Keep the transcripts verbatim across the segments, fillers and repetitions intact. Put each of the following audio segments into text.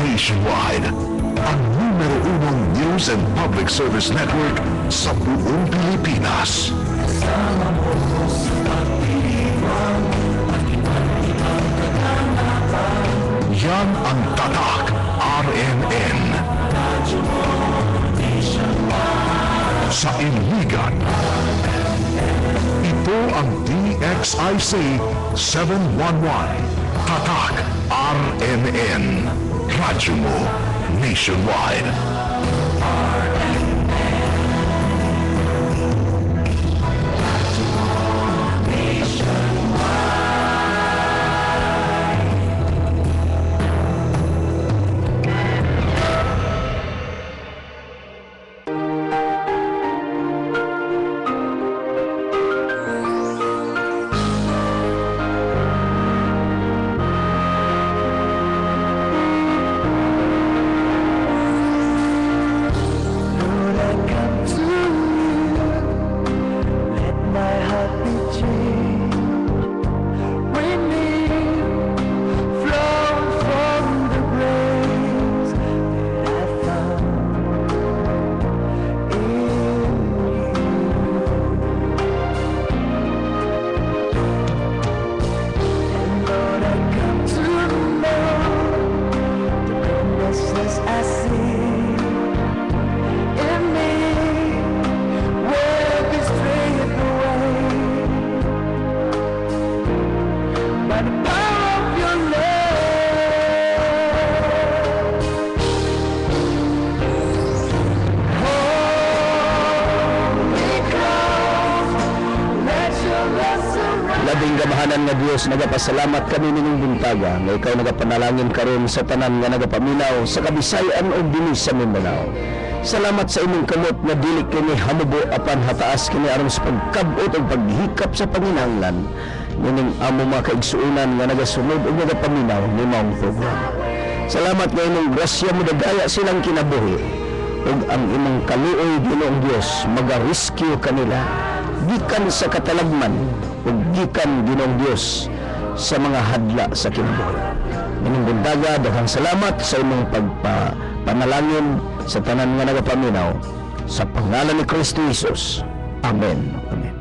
Nationwide, ang numero unong news and public service network sa buong Pilipinas. Yan ang Tatak R M N. Sa Iligan, ito ang D X I C seven one one. Tatak R M N. Radyo mo nationwide. Nga Dios, nagapasalamat kami nining buntaga nga ikaw nagapanalangin karon sa tanan nga nagapaminaw sa Kabisayan o dinhi sa Mindanao. Salamat sa imong kamot nga dili kini hamubo apan hataas kini aron sa pagkabot ug paghikap sa panginahanglan nining amo mga kaigsuonan nga nagasunod ug nagapaminaw ni maong programa. Salamat nga imong grasya mo dagaya silang kinabuhi ug ang imong kaluoy Ginoong Dios maga-rescue kanila gikan sa katalagman ug gikan Ginoong Dios sa mga hadla sa kinabuhi. Ining buntaga daghang salamat sa imong pagpapanalangin sa tanan nga nagapaminaw sa pangalan ni Kristo Jesus. Amen. Amen.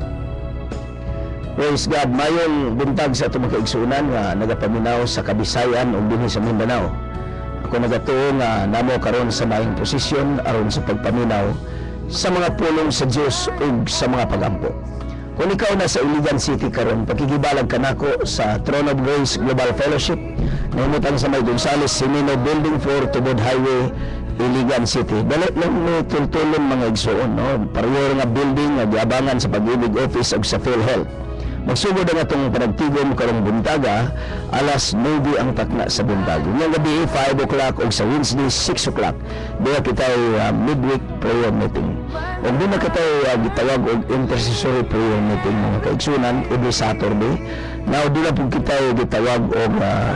Praise God. Mayong buntag sa atong kaigsuonan nga nagapaminaw sa Kabisayan ug dinhi sa Mindanao. Ako nagatuo nga namo karon sa maayong posisyon aron sa pagpaminaw sa mga pulong sa Dios ug sa mga pagampo. Kung ikaw na sa Iligan City karon, pakikibalag ka nako sa Throne of Grace Global Fellowship, nahimutang sa May Gonzales Simino Building four, Tubod Highway, Iligan City. Dali lang mo tultulon mga igsoon, no? Pareho nga building nga giabangan sa Pag-ibig Office ug sa PhilHealth. Magsugod ang atong panagtigom karong buntaga, alas nine ang takna sa buntaga. Ngayong gabi, five o'clock o sa Wednesday, six o'clock. Doon kita uh, midweek prayer meeting. O doon na kita uh, gitawag o intercessory prayer meeting mga kaigsunan every Saturday. Now, doon na po kita gitawag o uh,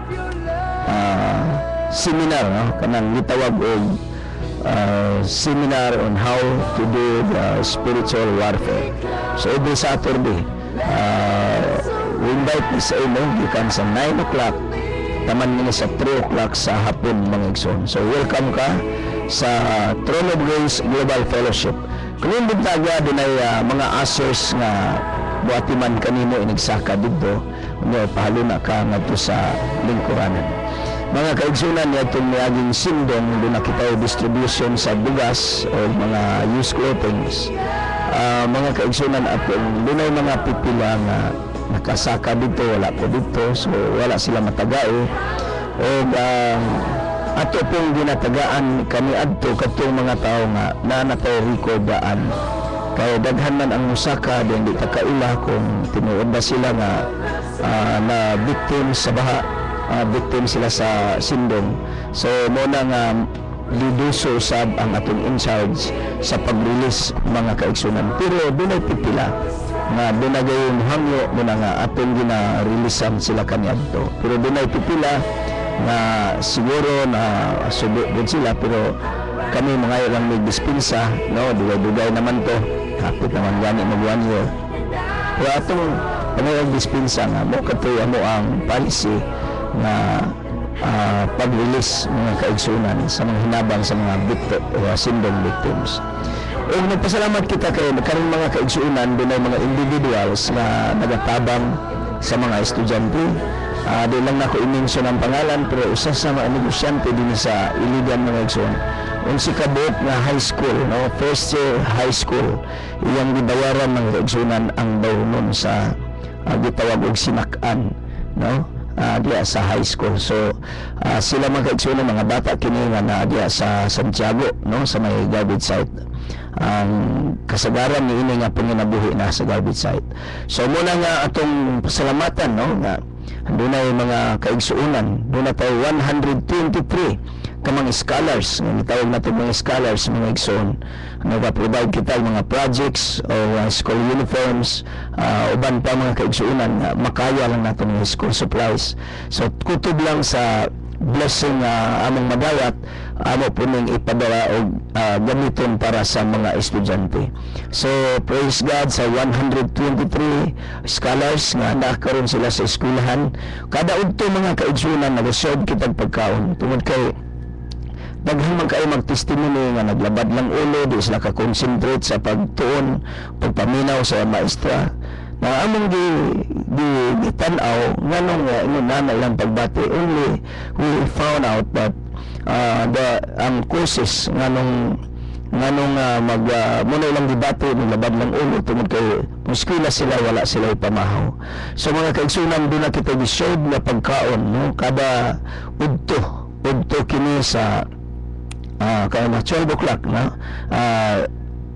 uh, seminar, no? Kanang gitawag o uh, seminar on how to do the spiritual warfare. So, every Saturday, Uh, we invite ni sa ilo gikan sa nine o'clock taman nila sa three o'clock sa hapon mga igsoon. So welcome ka sa Throne of Grace Global Fellowship. Kung yung buntaga din ay uh, mga ushers nga buati man kanimo inagsaka dito, nga pahalo na ka ngadto sa lingkuranan. Mga kaigsunan niya itong naging sindong doon na kita distribution sa bugas o mga used clothings. Uh, mga kaigsunan at doon ay mga pipila nga nakasaka dito, wala ko dito, so wala sila matagay o uh, ato pong ginatagaan kami adto katong mga tao nga na natay recordaan kaya daghan man ang musaka din di takaila kung tinuod ba sila nga uh, na victim sa baha, uh, victim sila sa sindong. So muna nga liduso sab ang atong in charge sa pag-release mga kaigsunan, pero doon ay pipila nga doon na gayon hangyo muna nga atong gina-releasean sila kaniadto, pero doon ay pipila nga siguro na subo din sila, pero kami mga lang may dispensa, no, dugay-dugay naman to, hapit naman gani mag one year, pero atong panayang dispensa nga mo katoy mo ang policy nga uh, pag-release mga kaigsunan sa mga hinabang sa mga victim o sindong victims. O nagpasalamat kita kay karon mga kaigsunan doon ay mga individuals na nagatabang sa mga estudyante. Uh, di lang na ko i-mention ang pangalan, pero usa sa mga negosyante din sa Iligan mga igsoon. Unsi kabot na high school, no? First year high school, iyang gibayaran ng kaigsunan ang daw nun sa uh, gitawag og sinak-an, no? Uh, diya sa high school. So uh, sila mga kaigsunan, mga bata kini nga na diya sa Santiago, no? Sa may garbage site. Ang kasagaran ni ini nga panginabuhi na sa garbage site. So muna nga atong pasalamatan, no? Nga doon ay mga kaigsuunan, doon na tayo one hundred twenty-three ka mga scholars, nga tawag natin mga scholars, mga igsoon, nag-provide kita mga projects o uh, school uniforms, uh, uban pa mga kaigsuunan, uh, makaya lang natin mga school supplies. So kutob lang sa blessing uh, among madawat, amo po ning ipadala o uh, gamiton para sa mga estudyante. So praise God sa one hundred twenty-three scholars nga nakaroon sila sa eskwelahan. Kada udto mga kaigsunan nag-serve kitag pagkaon tungod kay daghan man kayo mag-testimony nga naglabad lang ulo, di sila ka-concentrate sa pagtuon, pagpaminaw sa maestra. Na among di di gitanaw nganong nga ino na ilang pagbati, only we found out that uh, the ang courses nganong nganong uh, mag uh, muna ilang debate naglabad lang ulo tungod kay muskwila sila wala sila ipamahaw. So mga kaigsunan, doon na kita gi-showed na pagkaon, no? Kada udto udto kini sa uh, kaya na twelve o'clock na uh,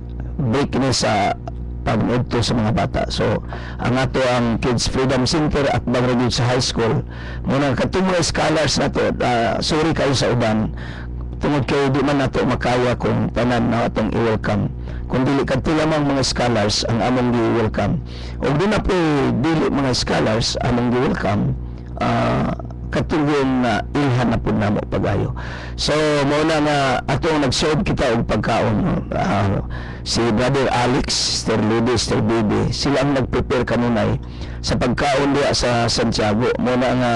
break kini sa pag-udto sa mga bata. So ang ato ang Kids Freedom Center at Bangragud sa high school muna katong mga scholars nato, uh, sorry kayo sa uban tungod kay di man nato makaya kung tanan na atong i-welcome, kung dili kadto lamang mga scholars ang among gi-welcome, o di na po dili mga scholars among gi-welcome, uh, katulong na ilhan na po namo pagayo. So muna nga atong nag-serve kita og pagkaon, uh, si Brother Alex, Sister Ludy, Sister Bibi, sila ang nag-prepare kanunay sa pagkaon diya sa Santiago. Muna nga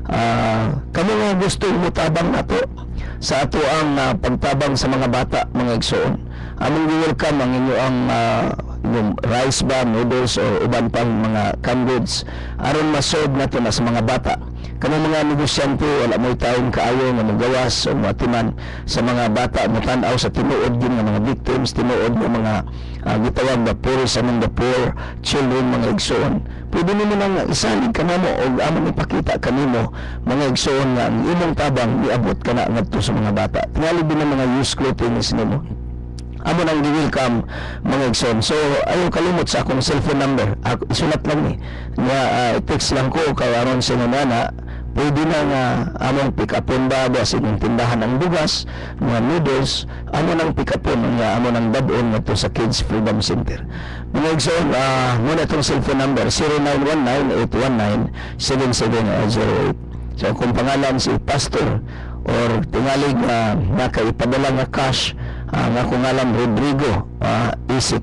uh, kamo nga gusto mutabang nato sa ato ang uh, pagtabang sa mga bata, mga igsoon. Among welcome ang inyo ang uh, yung rice ba, noodles o uban pang mga canned goods aron ma-serve nato na sa mga bata. Kanang mga negosyante wala mo tayong kaayo nga magawas o matiman sa mga bata, matan-aw sa tinuod din ng mga victims, tinuod ng mga uh, gitawag na poorest among the poor children, mga igsoon. Pwede nimo nang isalig ka namo o among ipakita kanimo mga igsoon nga ang imong tabang niabot ka na ngadto sa mga bata. Tingali din ng mga used clothing is nimo. Amo nang gi-welcome mga igsoon. So ayaw kalimot sa akong cellphone number. Ako, isulat lang ni nga uh, text lang ko kay aron sa nana. Pwede na nga among pick-upon ba sa inyong tindahan ng bugas, mga noodles, amo nang pick-upon nga amo nang dadon ngadto sa Kids Freedom Center. Mga igsoon, uh, muna itong cellphone number zero nine one nine, eight one nine, seven seven zero eight. So kung pangalan si Pastor or tingalig na uh, nakaipadala nga cash, uh, nga kung alam Rodrigo uh, Isik,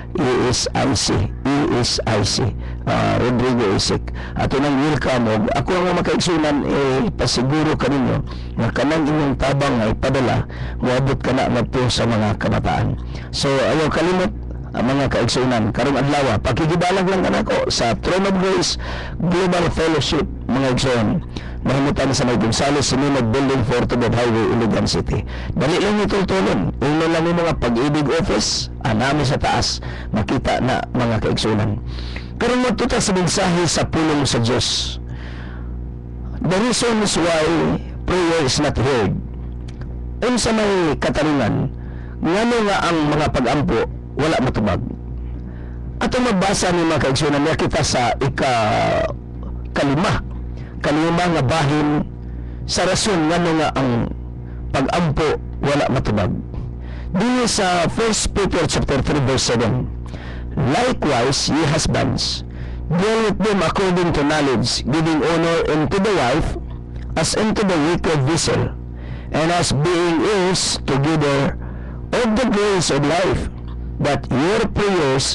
E S I C, E S I C, uh, Rodrigo Isik. Ato nang welcome og ako ang makaigsunan eh pasiguro kaninyo nga kanang inyong tabang ay padala moabot kana ngadto sa mga kabataan. So ayaw kalimot ang mga kaigsunan karong adlaw pakigibalag lang kanako sa Throne of Grace Global Fellowship, mga igsoon. Mahimutan sa may Gonzales Sinunod Building, Fortobed Highway, Iligan City. Dali lang ito tulon. Ulo lang yung mga pag-ibig office, anami sa taas, makita na mga kaigsunan. Karong matuta sa mensahe sa pulong sa Diyos. The reason is why prayer is not heard. Unsa may katanungan, ngano nga ang mga pag-ampo wala matubag. Ato magbasa ni mga kaigsunan, nakita sa ika kalima kalima nga bahin sa rason ngano nga ang pag-ampo wala matubag. Dili sa First Peter chapter three verse seven, likewise ye husbands deal with them according to knowledge, giving honor unto the wife as unto the weaker vessel, and as being heirs together of the grace of life, that your prayers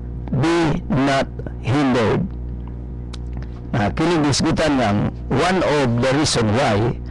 be not hindered. Uh, kining disgutan ng one of the reason why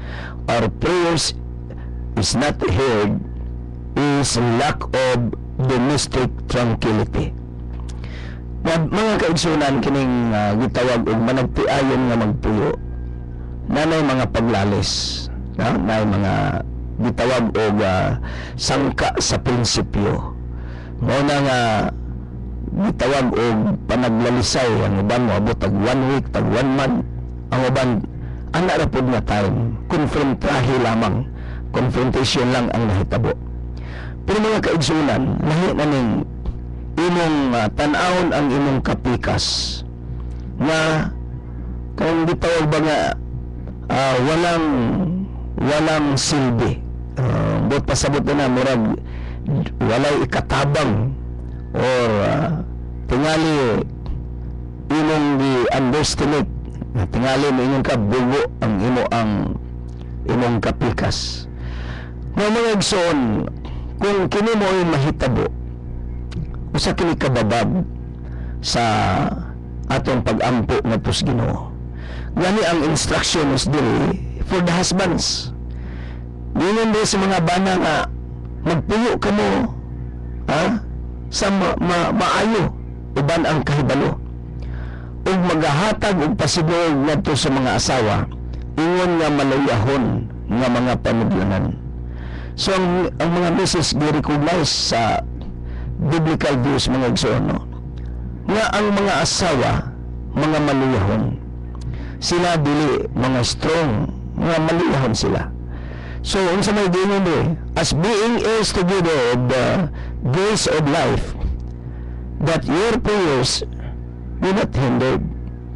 our prayers is not heard is lack of domestic tranquility. Na, mga kaigsunan kining uh, gitawag og managtiayon nga magpuyo, nanay mga paglalis, na nay mga gitawag og uh, sangka sa prinsipyo. Mao na nga gitawag og panaglalisay, ang uban moabot tag one week, tag one month, ang uban ana ra pud nga time, konfrontahi lamang, confrontation lang ang nahitabo. Pero mga kaigsunan, lahi na ning imong uh, tan-awon ang imong kapikas nga kung gitawag ba nga uh, walang walang silbi, uh, bot pasabot na murag walay ikatabang or uh, tingali imong gi-underestimate, tingali mo inyong kabugo ang imo ang imong kapikas. Nga mga igsoon, kung kini mo ay mahitabo, usa kini kababab sa atong pag-ampo ngadto sa Ginoo. Gani ang instructions diri for the husbands. Dingon din sa mga bana nga magpuyo ka mo, ha? Sa ma ma maayo uban ang kahibalo. Ug magahatag og pasigurog ngadto sa mga asawa ingon nga malayahon nga mga panudlanan. So ang, ang mga misis gi-recognize sa biblical views mga igsoon, no? Nga ang mga asawa mga maluyahon, sila dili mga strong, mga maluyahon sila. So unsa may dingon di, as being heirs together of the grace of life, that your prayers be not hindered.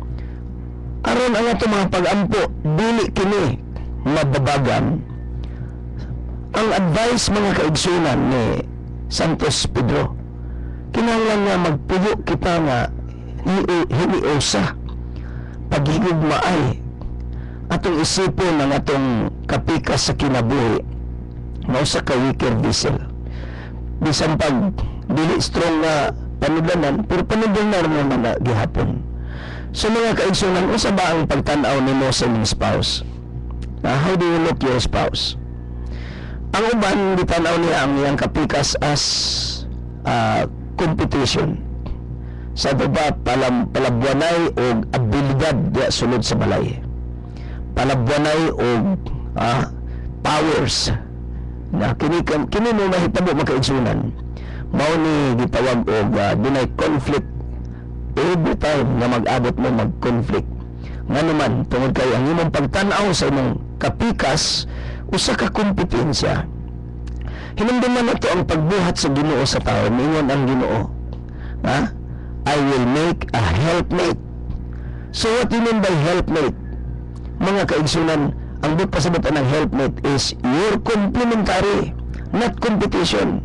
Aron ang ato mga pag-ampo dili kini mababagan. Ang advice mga kaigsunan ni Santos Pedro, kinahanglan nga magpuyo kita nga hiniusa paghigugmaay atong isipon ng atong kapikas sa kinabuhi na usa ka weaker vessel. Bisan pag dili strong nga panudlanan, pero panudlanan naman na gihapon. So mga kaigsunan, usa ba ang pagtan-aw nimo sa inyong spouse? Uh, how do you look your spouse? Ang uban gitanaw niya ang iyang kapikas as uh, competition. Sa baba palam palabwanay og abilidad diya sulod sa balay. Palabwanay og uh, powers na kini kini mo mahitabo makaigsunan. Mao ni gitawag og uh, dunay conflict every time nga mag-abot mo mag-conflict. Nga naman tungod kay ang imong pagtan-aw sa imong kapikas usa ka kompetensya. Hinumduman nato ang pagbuhat sa Ginoo sa tao. Mingon ang Ginoo, ha? I will make a helpmate. So what do you mean by helpmate? Mga kaigsunan, ang buot pasabutan ng helpmate is your complementary, not competition.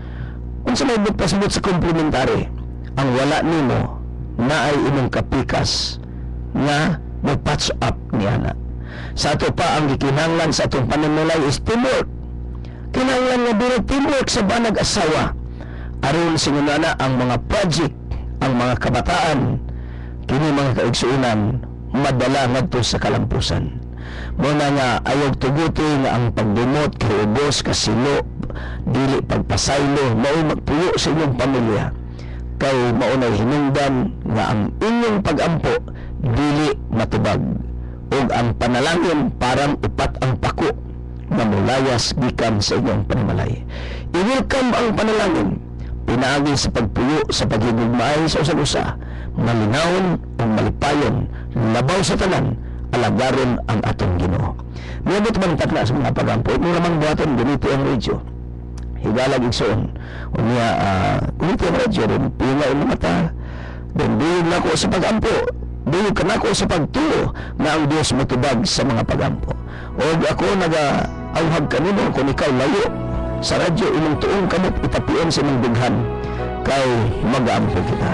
Unsa may buot pasabot sa complementary? Ang wala nimo na ay imong kapikas nga mag-patch up niya na. Sa ato pa ang gikinahanglan sa atong pananulay is teamwork. Kinahanglan nga dili teamwork sa banag asawa aron sinunana ang mga project, ang mga kabataan kini mga kaigsuunan madala ngadto sa kalampusan. Muna nga ayaw tuguti nga ang pagdumot kay ubos kasilo dili pagpasaylo mao magpuyo sa inyong pamilya kay maunay hinungdan nga ang inyong pag-ampo dili matubag ug ang panalangin parang upat ang pako na mulayas gikan sa inyong panimalay. I-welcome ang panalangin pinaagi sa pagpuyo sa paghigugmaay sa usa-usa, malinawon o malipayon, labaw sa tanan, alagaron ang atong Ginoo. Miyabot man tatla sa mga pagampo, ito namang buhaton ganito ang radyo. Higalag igsoon. O niya, uh, ganito ang radyo rin, pinga ang mata, then biyog na ko sa pagampo, biyog ka na ko sa pagtuo na ang Diyos matubag sa mga pagampo. O ako naga-auhag kanino kung ikaw layo sa radyo imong tuong kamot itapion sa imong dughan kay mag-aampo kita.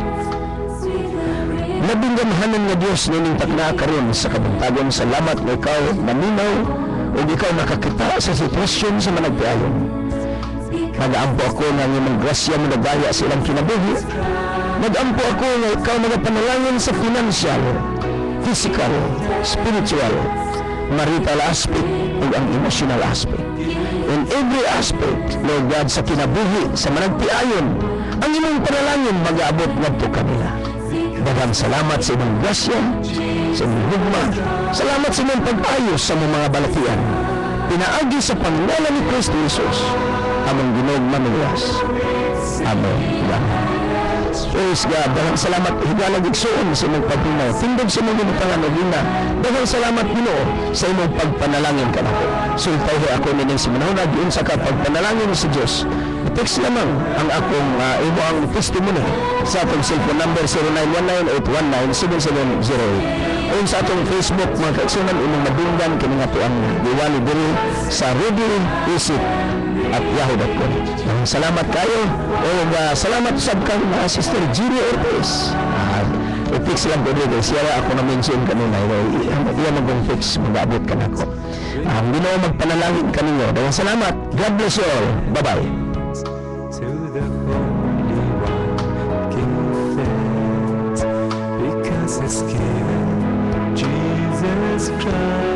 Labing gamahanan nga Diyos nining takna karon sa kabuntagon, salamat nga ikaw naminaw o ikaw nakakita sa sitwasyon sa managpiayon. Nag-aampo ako nga imong grasya mo nagaya sa ilang kinabuhi. Nag-ampo ako nga ikaw nagapanalangin sa financial, physical, spiritual, marital aspect ug ang emotional aspect. In every aspect, Lord God, sa kinabuhi, sa managtiayon, ang imong panalangin mag-aabot ngadto kanila. Daghang salamat sa imong grasya, sa imong hugma. Salamat sa imong pag-ayos sa imong mga balatian. Pinaagi sa pangalan ni Kristo Jesus, among Ginoong Manuyas. Amen. Amen. Praise God. Daghang salamat higalag igsoon sa imong pagtunaw. Tindog sa imong gibutangan og ina. Daghang salamat Ginoo sa imong pagpanalangin kanako. Sultay ako nining si manahon giun sa ka pagpanalangin sa Dios. I-text lamang ang akong uh, imo ang testimony sa atong cellphone number zero nine one nine eight one nine seven seven zero eight. O sa atong Facebook mga kaigsunan imong madunggan kini nga ang diwali diri sa Rudy Isip at yahoo dot com. Uh, salamat kayo o uh, salamat sa kang uh, Sister Giri Ortiz. Uh, i-fix lang ko dito. Siya ako na-mention kanina. Iyan ang kong fix. Mag-abot ka na ako. Ang um, Ginoo magpanalangin kaninyo. Dagang salamat. God bless you all. Bye-bye. To the Holy One, King thanks, because it's given Jesus Christ.